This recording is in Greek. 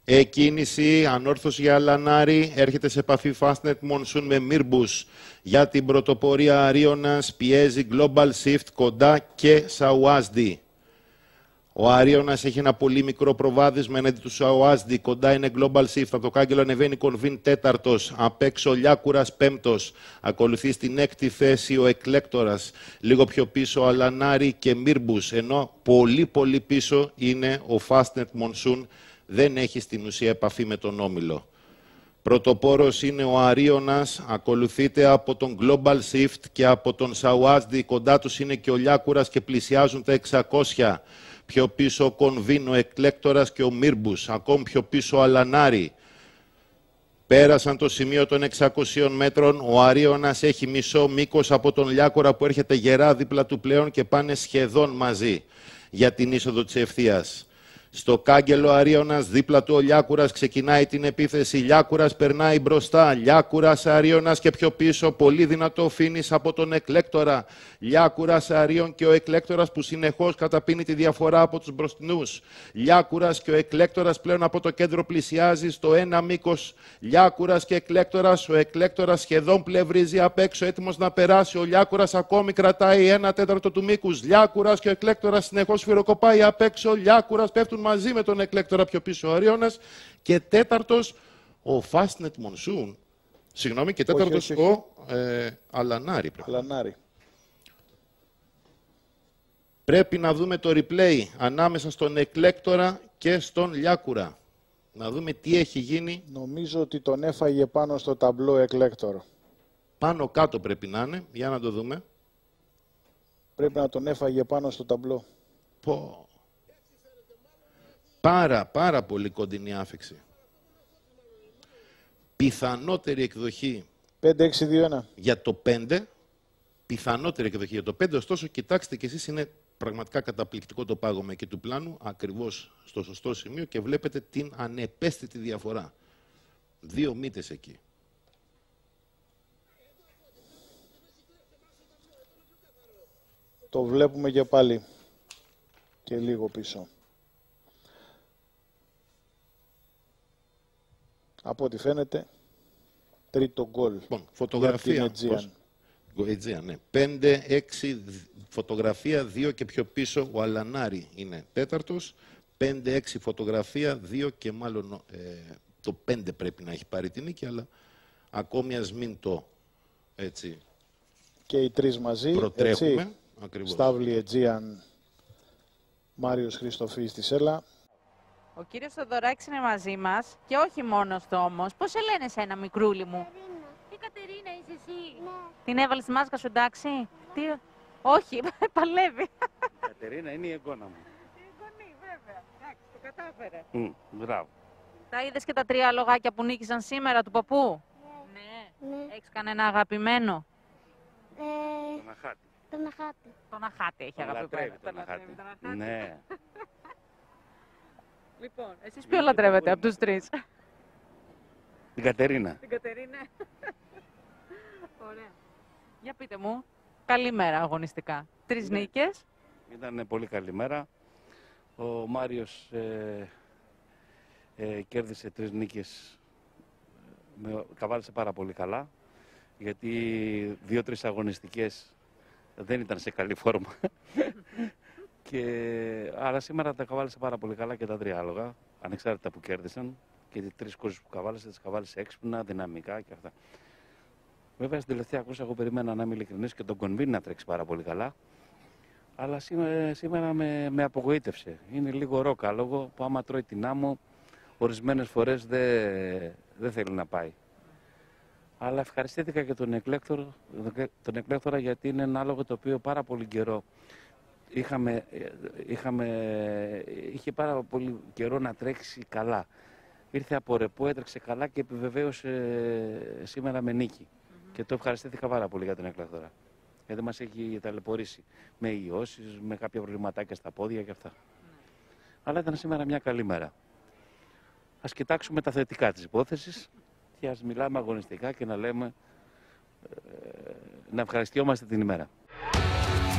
Εκκίνηση, ανόρθωση για Αλανάρη, έρχεται σε επαφή Fastnet Monsoon με Μύρμπους. Για την πρωτοπορία Αρίωνας πιέζει Global Shift κοντά και Σαουάζντι. Ο Αρίωνας έχει ένα πολύ μικρό προβάδισμα εναντί του Σαουάζντι. Κοντά είναι Global Shift. Από το κάγκελο ανεβαίνει Κονβίν τέταρτος. Απ' έξω Λιάκουρας πέμπτος. Ακολουθεί στην έκτη θέση ο Εκλέκτορας. Λίγο πιο πίσω ο Αλανάρη και Μύρμπους. Ενώ πολύ πίσω είναι ο Fastnet Monsoon. Δεν έχει στην ουσία επαφή με τον Όμιλο. Πρωτοπόρος είναι ο Αρίωνας, ακολουθείται από τον Global Shift και από τον Σαουάζντι. Κοντά τους είναι και ο Λιάκουρας και πλησιάζουν τα 600. Πιο πίσω ο Κονβίν, ο Εκλέκτορας και ο Μύρμπους. Ακόμη πιο πίσω ο Αλανάρη. Πέρασαν το σημείο των 600 μέτρων. Ο Αρίωνας έχει μισό μήκος από τον Λιάκουρα που έρχεται γερά δίπλα του πλέον και πάνε σχεδόν μαζί για την είσοδο της ευθείας. Στο κάγκελο Αρίωνας, δίπλα του ο Λιάκουρας ξεκινάει την επίθεση. Λιάκουρας περνάει μπροστά. Λιάκουρας, Αρίωνας και πιο πίσω. Πολύ δυνατό φίνις από τον Εκλέκτορα. Λιάκουρας, Αρίων και ο Εκλέκτορας που συνεχώς καταπίνει τη διαφορά από τους μπροστινούς. Λιάκουρας και ο Εκλέκτορας πλέον από το κέντρο πλησιάζει στο ένα μήκος. Λιάκουρας και Εκλέκτορας. Ο Εκλέκτορας σχεδόν πλευρίζει απ' έξω, έτοιμος να περάσει. Ο Λιάκουρας ακόμη κρατάει 1/4 του μήκους. Λιάκουρας και ο Εκλέκτορας συνεχώς φυροκοπάει απ' έξω. Λιάκουρας πέφτουν μαζί με τον Εκλέκτορα πιο πίσω ο Αρίωνας και τέταρτος ο Fastnet Monsoon. Συγγνώμη, και τέταρτος ο Αλανάρη. Πρέπει να δούμε το replay ανάμεσα στον Εκλέκτορα και στον Λιάκουρα. Να δούμε τι έχει γίνει. Νομίζω ότι τον έφαγε πάνω στο ταμπλό Εκλέκτορο. Πάνω κάτω πρέπει να είναι. Για να το δούμε. Πρέπει να τον έφαγε πάνω στο ταμπλό. Πω. Πάρα πολύ κοντινή άφηξη. Πιθανότερη εκδοχή 5-6-2-1. για το 5. Πιθανότερη εκδοχή για το 5. Ωστόσο, κοιτάξτε κι εσείς, είναι πραγματικά καταπληκτικό το πάγωμα εκεί του πλάνου, ακριβώς στο σωστό σημείο και βλέπετε την ανεπαίσθητη διαφορά. 2 μύτες εκεί. Το βλέπουμε και πάλι και λίγο πίσω. Από ό,τι φαίνεται, τρίτο γκολ. Λοιπόν, φωτογραφία. Αιτζία, ναι. 5-6 φωτογραφία, 2 και πιο πίσω ο Αλανάρη είναι τέταρτος. 5-6 φωτογραφία, 2 και μάλλον το 5 πρέπει να έχει πάρει την νίκη, αλλά ακόμη ας μην το έτσι και οι τρεις μαζί, προτρέχουμε. Έτσι, ακριβώς. Σταύλη Αιτζίαν, Μάριος Χριστοφής στη Σέλα. Ο κύριος Θοδωράκης είναι μαζί μας και όχι μόνος του όμως. Πώς σε λένε εσένα, μικρούλι μου? Η Κατερίνα είσαι εσύ. Ναι. Την έβαλες στη μάσκα σου, εντάξει? Ναι. Τι... Όχι, παλεύει. Η Κατερίνα είναι η εγγόνα μου. Η εγγονή, βέβαια. Εντάξει, το κατάφερε. Μπράβο. Τα είδες και τα 3 λογάκια που νίκησαν σήμερα του παππού? Ναι. Έχεις κανένα αγαπημένο? Τον Αχάτη. Τον Αχάτη έχει αγαπημένο. Τον Αχάτη. Ναι. Λοιπόν, εσείς ποιο λατρεύετε από τους 3? Την Κατερίνα. Την Κατερίνα. Ωραία. Για πείτε μου, καλή μέρα αγωνιστικά. 3 νίκες. Ήταν πολύ καλή μέρα. Ο Μάριος κέρδισε 3 νίκες. Καβάλισε πάρα πολύ καλά. Γιατί 2-3 αγωνιστικές δεν ήταν σε καλή φόρμα. Άρα σήμερα τα καβάλισε πάρα πολύ καλά και τα 3 άλογα, ανεξάρτητα που κέρδισαν. Και τις 3 κούρσες που καβάλισε, τις καβάλισε έξυπνα, δυναμικά και αυτά. Βέβαια στην τελευταία κούρσα εγώ περίμενα, να είμαι ειλικρινής, και τον Κονβίν να τρέξει πάρα πολύ καλά. Αλλά σήμερα με απογοήτευσε. Είναι λίγο ροκάλογο που άμα τρώει την άμμο, ορισμένες φορές δεν θέλει να πάει. Αλλά ευχαριστήθηκα και τον Εκλέκτορα γιατί είναι ένα άλογο το οποίο πάρα πολύ καιρό είχε πάρα πολύ καιρό να τρέξει καλά. Ήρθε από ρεπό, έτρεξε καλά και επιβεβαίωσε σήμερα με νίκη. Και το ευχαριστήθηκα πάρα πολύ για τον Εκλέκτορα. Γιατί μας έχει ταλαιπωρήσει με ιώσεις, με κάποια προβληματάκια στα πόδια και αυτά. Αλλά ήταν σήμερα μια καλή μέρα. Ας κοιτάξουμε τα θετικά της υπόθεσης και ας μιλάμε αγωνιστικά και να λέμε, να ευχαριστιόμαστε την ημέρα.